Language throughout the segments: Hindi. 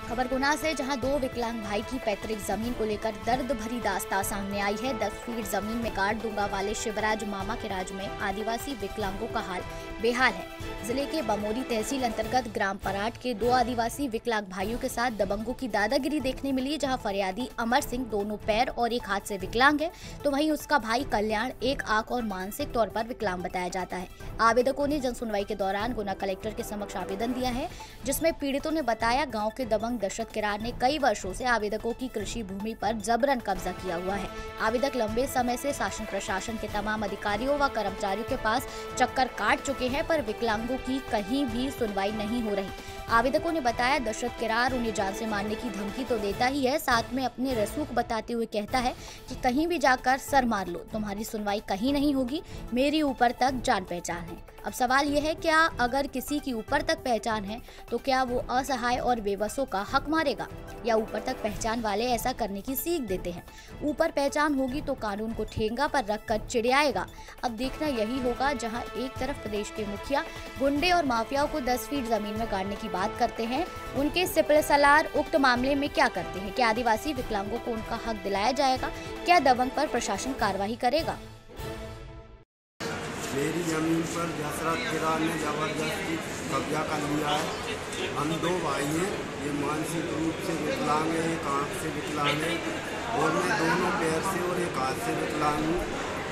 खबर गुना से, जहां दो विकलांग भाई की पैतृक जमीन को लेकर दर्द भरी दास्तां सामने आई है। 10 फीट जमीन में काट दूंगा वाले शिवराज मामा के राज में आदिवासी विकलांगों का हाल बेहाल है। जिले के बमोरी तहसील अंतर्गत ग्राम पराट के दो आदिवासी विकलांग भाइयों के साथ दबंगों की दादागिरी देखने मिली, जहां फरियादी अमर सिंह दोनों पैर और एक हाथ से विकलांग है, तो वहीं उसका भाई कल्याण एक आंख और मानसिक तौर पर विकलांग बताया जाता है। आवेदकों ने जनसुनवाई के दौरान गुना कलेक्टर के समक्ष आवेदन दिया है, जिसमें पीड़ितों ने बताया गाँव के दबंग दशरथ किरार ने कई वर्षों से आवेदकों की कृषि भूमि पर जबरन कब्जा किया हुआ है। आवेदक लंबे समय से शासन प्रशासन के तमाम अधिकारियों व कर्मचारियों के पास चक्कर काट चुके हैं, पर विकलांगों की कहीं भी सुनवाई नहीं हो रही। आवेदकों ने बताया, दशरथ किरार उन्हें जान से मारने की धमकी तो देता ही है, साथ में अपने रसूख बताते हुए कहता है कि कहीं भी जाकर सर मार लो, तुम्हारी सुनवाई कहीं नहीं होगी, मेरी ऊपर तक जान पहचान है। अब सवाल यह है, क्या अगर किसी की ऊपर तक पहचान है तो क्या वो असहाय और बेबसों का हक मारेगा, या ऊपर तक पहचान वाले ऐसा करने की सीख देते हैं? ऊपर पहचान होगी तो कानून को ठेंगा पर रखकर चिड़ियाएगा। अब देखना यही होगा, जहां एक तरफ प्रदेश के मुखिया गुंडे और माफियाओं को 10 फीट जमीन में गाड़ने की बात करते हैं, उनके सिपहसालार उक्त मामले में क्या करते हैं? क्या आदिवासी विकलांगों को उनका हक दिलाया जाएगा? क्या दबंग पर प्रशासन कार्रवाई करेगा? मेरी ज़मीन पर दशरथ किरार ने ज़बरदस्ती कब्जा कर लिया है। हम दो भाई हैं, ये मानसिक रूप से विकलांग है, एक आँख से विकलांग है और मैं दोनों पैर से और एक हाथ से विकलांग हूँ।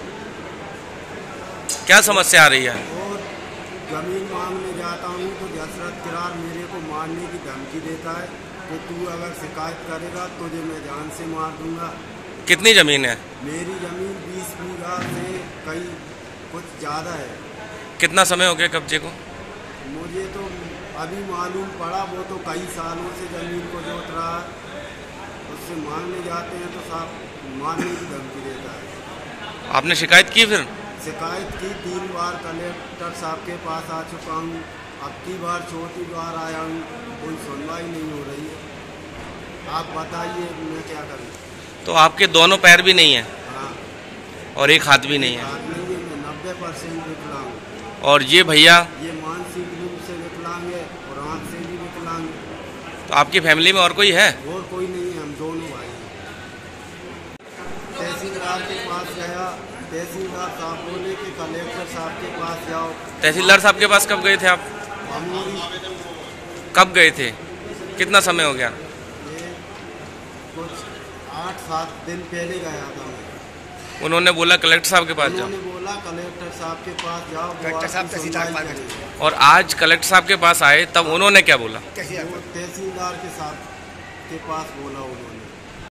क्या समस्या आ रही है? और ज़मीन मांगने जाता हूँ तो दशरथ किरार मेरे को मारने की धमकी देता है कि तू अगर शिकायत करेगा तुझे मैं जान से मार दूँगा। कितनी ज़मीन है? मेरी ज़मीन 20 बीघा से कई कुछ ज़्यादा है। कितना समय हो गया कब्जे को? मुझे तो अभी मालूम पड़ा, वो तो कई सालों से ज़मीन को जोत रहा है। उससे मांगने जाते हैं तो साहब मारने की धमकी देता है। आपने शिकायत की? फिर शिकायत की 3 बार कलेक्टर साहब के पास आ चुका हूँ, अब की बार चौथी बार आया हूँ, कोई सुनवाई नहीं हो रही है। आप बताइए मैं क्या करूँ? तो आपके दोनों पैर भी नहीं है? हाँ। और एक हाथ भी नहीं है? हाथ नहीं है, मैं 90% विकलांग। और ये भैया? ये मानसिक रूप से विकलांग है और आँख से भी विकलांग है। तो आपकी फैमिली में और कोई है? और कोई नहीं है, हम दोनों भाई हैं। तहसीलदार के पास गया, तहसीलदार साहब बोले कि कलेक्टर साहब के पास जाओ। तहसीलदार साहब के पास कब गए थे आप? कब गए थे? कितना समय हो गया? ये कुछ 8-7 दिन पहले गया था मैं। उन्होंने बोला कलेक्टर साहब के पास जाओ? उन्होंने बोला कलेक्टर साहब के पास जाओ, कलेक्टर साहब तहसीलदार के पास। और आज कलेक्टर साहब के पास आए तब उन्होंने क्या बोला? तहसीलदार के साहब के पास बोला उन्होंने।